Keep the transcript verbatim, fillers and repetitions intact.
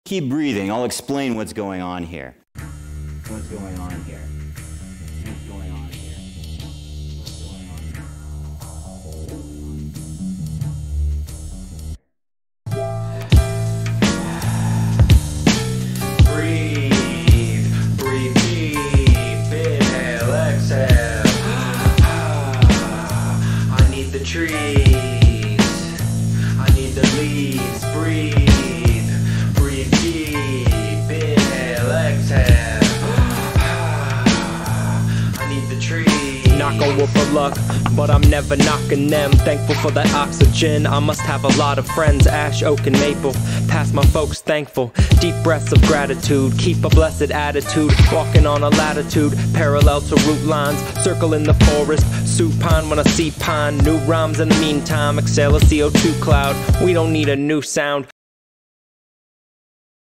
Keep breathing. I'll explain what's going on here. What's going on here? What's going on here? What's going on here? Breathe, breathe deep, inhale, exhale. I need the trees, I need the leaves, breathe, breathe deep, inhale, exhale. I need the trees. Knock on wood for luck, but I'm never knocking them. Thankful for that oxygen, I must have a lot of friends. Ash, oak, and maple, past my folks thankful. Deep breaths of gratitude, keep a blessed attitude. Walking on a latitude, parallel to root lines. Circle in the forest, supine when I see pine. New rhymes in the meantime, exhale a C O two cloud. We don't need a new sound,